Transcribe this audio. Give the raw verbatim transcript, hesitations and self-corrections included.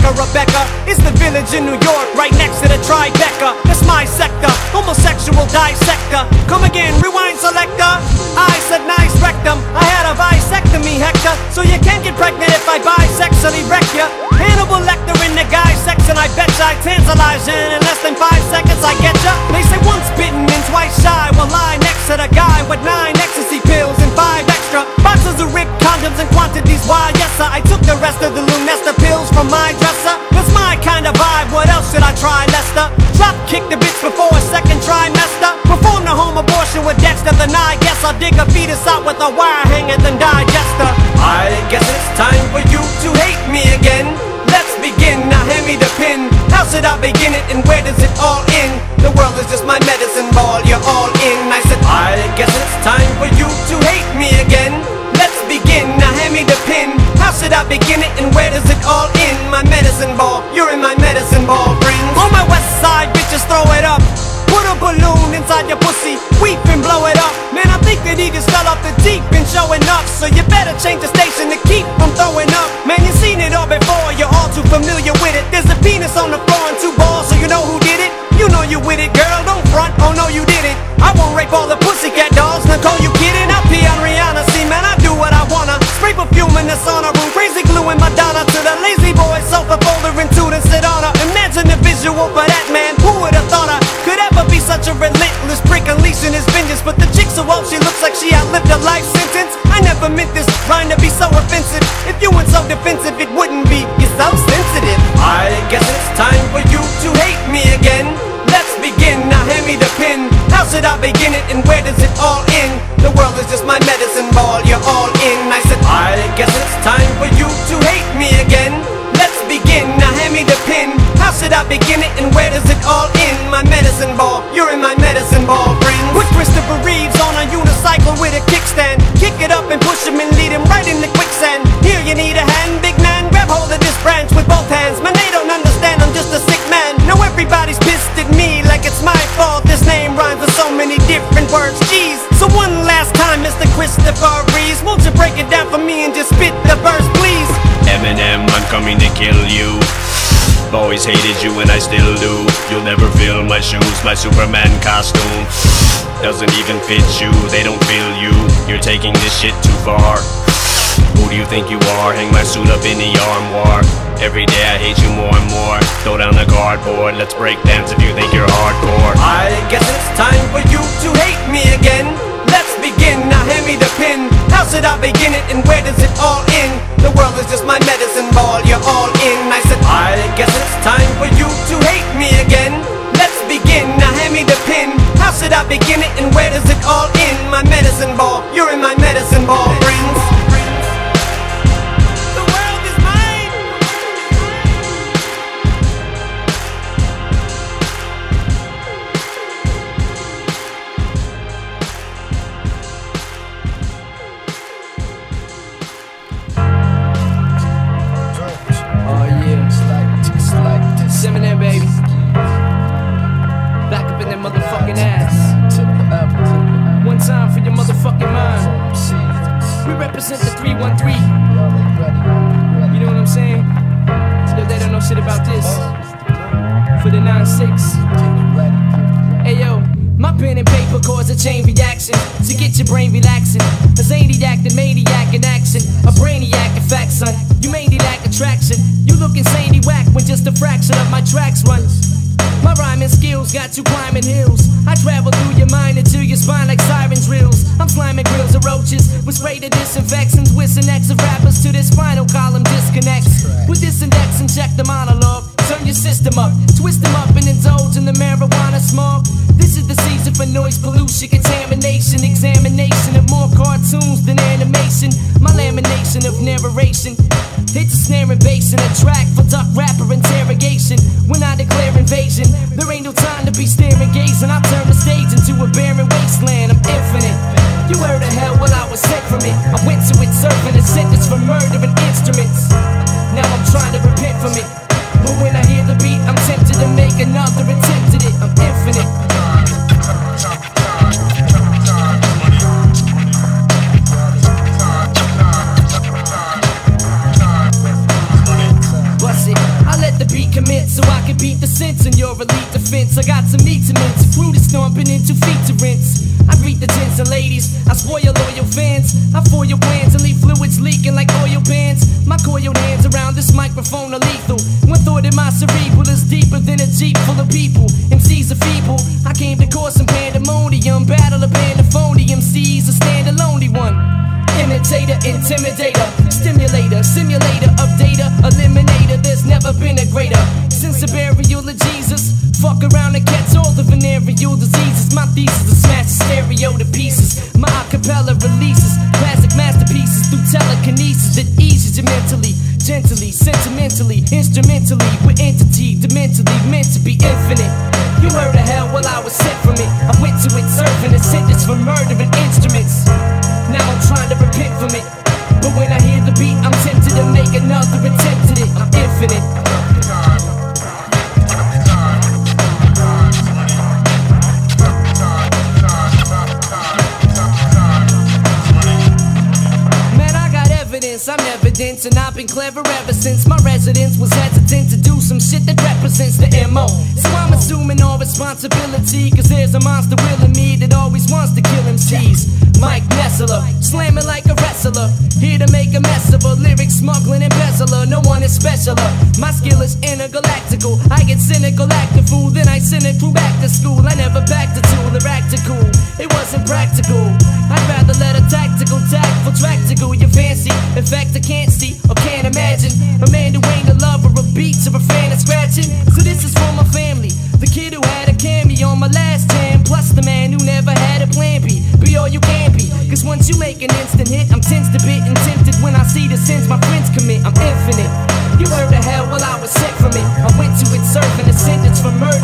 Rebecca. Rebecca is the village in New York, right next to the Tribeca. That's my sector, homosexual dissector. Come again, rewind selector. I said nice rectum, I had a vasectomy, Hector. So you can't get pregnant if I bisexually wreck ya. Hannibal Lecter in the guy section, I bet ya I tantalize you. In less than five seconds I get ya. They say once bitten and twice shy. Well, lie next to the guy with nine ecstasy pills and five extra boxes of ripped condoms and quantities. Why, yes sir, I took the rest of the Lunesta pills from my dresser. That's my kind of vibe, what else should I try, Lester? Drop kick the bitch before a second trimester. Perform the home abortion with Dexter, then I guess I'll dig a fetus out with a wire hanger than digester. I guess it's time for you to hate me again. Let's begin, now hand me the pen. How should I begin it and where does it all end? The world is just my medicine ball, you're all in. I said, I guess it's time for you to hate me again. Let's begin, now hand me the pen. How should I begin it and where does it all end? My medicine ball, you're in my medicine ball, friends. On my west side, bitches throw it up. Put a balloon inside your pussy, weep and blow it up. Man, I think that he just fell off the deep and showing up. So you better change the station to keep from throwing up. Man, you seen it all before, you're all too familiar with it. There's a penis on the floor and two balls, so you know who did it. You know you with it, girl, don't front, oh no you didn't. I won't rape all the pussycat dolls, Nicole, you kidding? I pee on Rihanna, see man, I do what I wanna. Spray perfume in the sauna room, crazy glue in Madonna. To the lazy boy, sofa folder and two to sit on her. Imagine the visual for that man, who would've thought her could ever be such a relentless prick unleashing his vengeance. But the chick so old, she looks like she outlived a life sentence. I never meant this rhyme to be so offensive. If you weren't so defensive, it wouldn't be. You're so sensitive. I guess it's time for you to hate me again. Let's begin, now hand me the pen. How should I begin it and where does it all end? The world is just my medicine ball, you're all in. I said, I guess it's time for you to hate me again. Let's begin, now hand me the pen. How should I begin it and where does it all end? My medicine ball, you're in my medicine ball, friends. With Christopher Reeves on a unicycle with a kickstand. Kick it up and push him and lead him right in the quicksand. Here you need a hand, big man, grab hold of this branch with both hands. Man, they don't understand, I'm just a sick man. Now everybody's pissed at me like it's my fault. This name rhymes with so many different words, jeez. So one last time, Mister Christopher Reeves, won't you break it down for me and just spit the verse, please? Eminem, I'm coming to kill you. Always hated you and I still do. You'll never fill my shoes, my Superman costume doesn't even fit you, they don't feel you. You're taking this shit too far. Who do you think you are? Hang my suit up in the armoire. Every day I hate you more and more. Throw down the cardboard, let's break dance if you think you're hardcore. I guess it's time for you to hate me again. Let's begin, now hand me the pen. How should I begin it and where does it all end? The world is just my medicine ball, you're all in. I said, I guess it's time for you to hate me again. Let's begin, now hand me the pen. How should I begin it and where does it all end? My medicine ball, you're in my medicine ball, friends. The world is mine. Oh yeah, it's like, it's like Seminary, baby. Back up in that motherfucking ass. One time for your motherfucking mind. We represent the three one three. You know what I'm saying? Yo, they don't know shit about this. For the nine six. Hey yo, my pen and paper cause a chain reaction to get your brain relaxing. A zaniac, the maniac in action. A brainiac, in fact, son. You mainly lack attraction. You look insanely whack when just a fraction of my tracks run. My rhyming skills got you climbing hills. I travel through your mind into your spine like siren drills. I'm sliming grills of roaches with spray to disinfectants. With an X of rappers to this spinal column disconnects. With this index and check the monologue. Turn your system up, twist them up and indulge in the marijuana smog. This is the season for noise pollution, contamination, examination of more cartoons than animation. My lamination of narration hits a snare and bass in a track for duck rapper interrogation. When I declare invasion, there ain't no time to be staring gazing. I turn the stage into a barren wasteland. I'm infinite. You heard of hell, well I was sent from it. I went to it serving a sentence for murdering instruments. Now I'm trying to repent from it. But when I hear the beat, I'm tempted to make another attempt at it. I'm infinite. Bust it. I let beat commit so I can beat the sense in your elite defense. I got some meat to mince, fruit is stomping into feet to rinse. I greet the gents and ladies, I spoil loyal fans. I foil your plans and leave fluids leaking like oil pans. My coiled hands around this microphone are lethal. One thought in my cerebral is deeper than a jeep full of people. M Cs are feeble, I came to cause some pandemonium. Battle of pandophonium, M Cs a stand a lonely one. Imitator, intimidator, stimulator, simulator of data, eliminator. There's never been a greater since the burial of Jesus. Fuck around and catch all the venereal diseases. My thesis is smash the stereo to pieces. My acapella releases classic masterpieces through telekinesis that eases you mentally, gently, sentimentally, instrumentally, with entity, dementally meant to be infinite. You heard of hell, well I was sent from it. I went to it serving a sentence for murdering instruments. Now I'm trying to repent from it, but when I hear the beat, I'm tempted to make another attempt at it. I'm infinite. I'm evidence, and I've been clever ever since my residence was hesitant to do some shit that represents the M O. So I'm assuming all responsibility, cause there's a monster will in me that always wants to kill M Cs. Mike Nessler, slamming like a wrestler, here to make a mess of a lyric smuggling embezzler. No one is specialer, my skill is intergalactical. I get cynical, act a fool, then I send it through back to school. I never backed a tool or acted cool, it wasn't practical. I'd rather let a tactical, tactful, tractical, you fancy. In fact, I can't see or can't imagine a man who ain't a lover of beats or a fan of scratching. So this is for my family, the kid who had a cameo on my last jam, plus the man who never had a plan B. Be all you can be, cause once you make an instant hit, I'm tensed a bit and tempted when I see the sins my friends commit. I'm infinite. You heard of hell, well I was sent from it. I went to it serving a sentence for murder.